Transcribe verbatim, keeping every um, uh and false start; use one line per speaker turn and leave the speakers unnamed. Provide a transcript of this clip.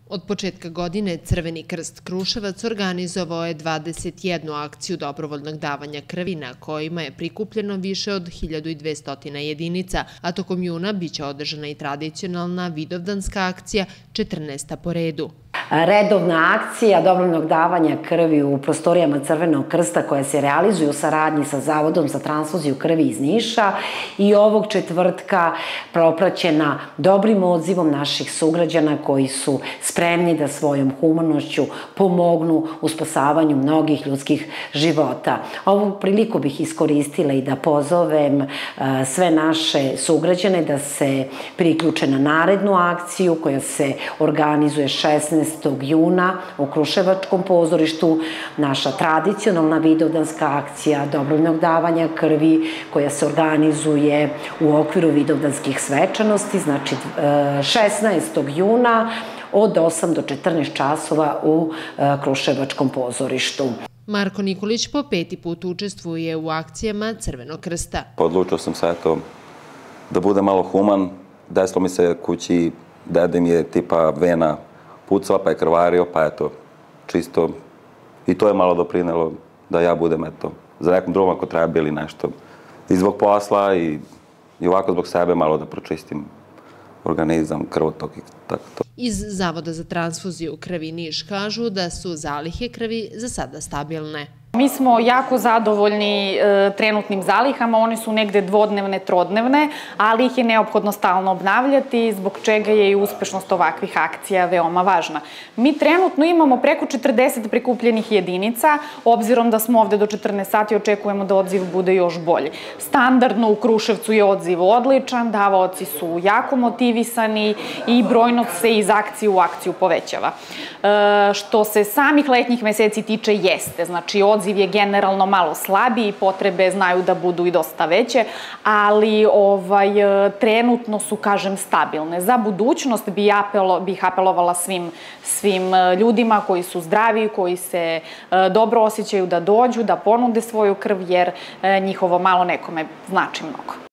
Od početka godine Crveni krst Kruševac organizovao je dvadeset jednu akciju dobrovoljnog davanja krvi na kojima je prikupljeno više od hiljadu dvesta jedinica, a tokom juna biće održana i tradicionalna vidovdanska akcija, četrnaesta po redu.
Redovna akcija dobrovoljnog davanja krvi u prostorijama Crvenog krsta koja se realizuje u saradnji sa Zavodom za transfuziju krvi iz Niša i ovog četvrtka propraćena dobrim odzivom naših sugrađana koji su spremni da svojom humanošću pomognu u spasavanju mnogih ljudskih života. Ovu priliku bih iskoristila i da pozovem sve naše sugrađane da se priključe na narednu akciju koja se organizuje šesnaestog juna u Kruševačkom pozorištu, naša tradicionalna vidovdanska akcija dobrovoljnog davanja krvi koja se organizuje u okviru vidovdanskih svečanosti, znači šesnaestog juna od osam do četrnaest časova u Kruševačkom pozorištu.
Marko Nikolić po peti put učestvuje u akcijama Crvenog krsta.
Odlučio sam se eto da bude malo human. Desilo mi se kući, dede mi je tipa vena pucala, pa je krvario, pa eto, čisto. I to je malo doprinelo da ja budem, eto, za nekom drugom ako treba bili nešto. I zbog posla i, i ovako zbog sebe malo da pročistim organizam, krvotok i tako to.
Iz Zavoda za transfuziju krvi Niš kažu da su zalihe krvi za sada stabilne.
Mi smo jako zadovoljni trenutnim zalihama, one su negde dvodnevne, trodnevne, ali ih je neophodno stalno obnavljati, zbog čega je i uspešnost ovakvih akcija veoma važna. Mi trenutno imamo preko četrdeset prikupljenih jedinica, obzirom da smo ovde do četrnaest sati, očekujemo da odziv bude još bolji. Standardno u Kruševcu je odziv odličan, davaoci su jako motivisani i brojnost se iz akcije u akciju povećava. Što se samih letnjih meseci tiče, jeste, znači odziv je generalno malo slabiji, potrebe znaju da budu i dosta veće, ali trenutno su, kažem, stabilne. Za budućnost bih apelovala svim ljudima koji su zdravi, koji se dobro osjećaju da dođu, da ponude svoju krv, jer njihovo malo nekome znači mnogo.